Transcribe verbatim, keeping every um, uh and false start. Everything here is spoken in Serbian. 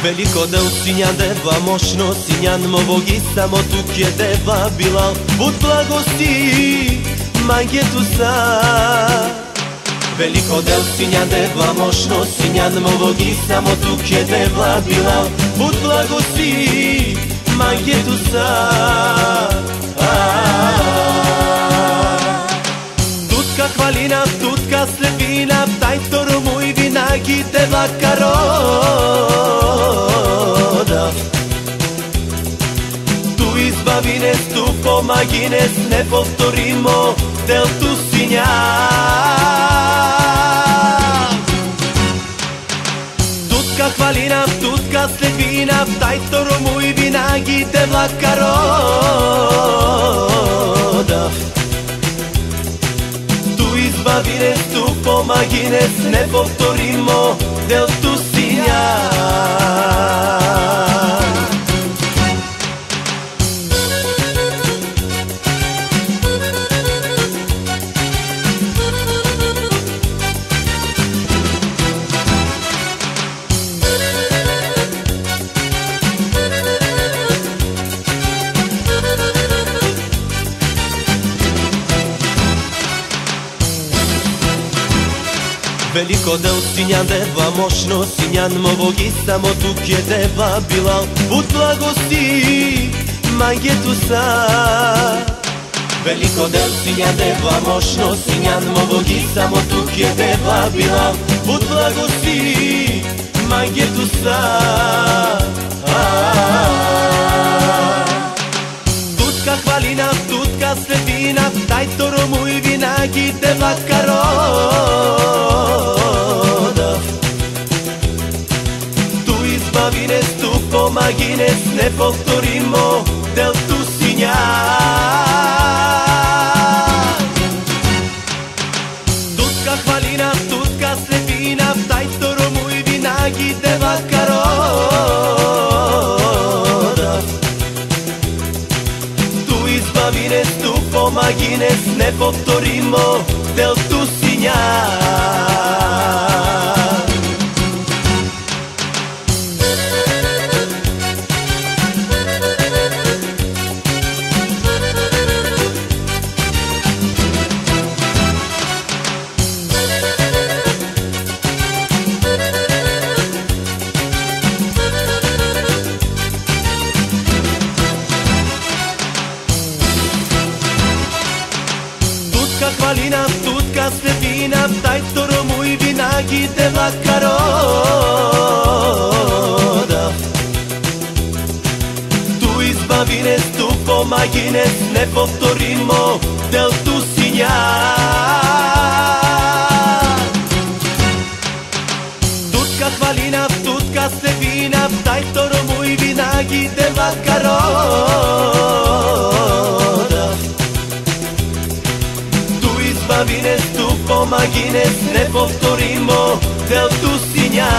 Veliko del Sinjan deva, moćno Sinjan movogi, samo tuk je deva bila put blagosti Mangetusa. Veliko del Sinjan deva, moćno Sinjan movogi, samo tuk je deva bila put blagosti Mangetusa. Tutka hvalina, tutka slepina, taj toro mój vinagi deva karoda. Tu izbavines, tu pomagines, ne povtorimo del tu Sinjan. Tutka hvalina, tutka slepina, taj toro mój vinagi deva karoda. Izbavines, tu pomagines, ne povtorimo del tu Sinjan. Veliko del Sinjan deva, moćno Sinjan movogi, samo tuk je deva bila put blagosti Mangetusa. Veliko del Sinjan deva, moćno Sinjan movogi, samo tuk je deva bila put blagosti Mangetusa. Tutka hvalina, tutka slepina, taj toro mój vinagi deva karoda. Tu izbavines, tu pomagines, ne povtorimo del tu Sinjan. Tutka hvalina, tutka slepina, taj toro mój vinagi deva karoda. Tu izbavines, tu pomagines, ne povtorimo del tu Sinjan. Tutka hvalina, tutka slepina, taj toro mój vinagi deva karoda. Tu izbavines, tu pomagines, ne povtorimo del tu Sinjan. Tutka hvalina, tutka slepina, taj toro mój vinagi deva karoda. Tu izbavines, tu pomagines, ne povtorimo del tu Sinjan.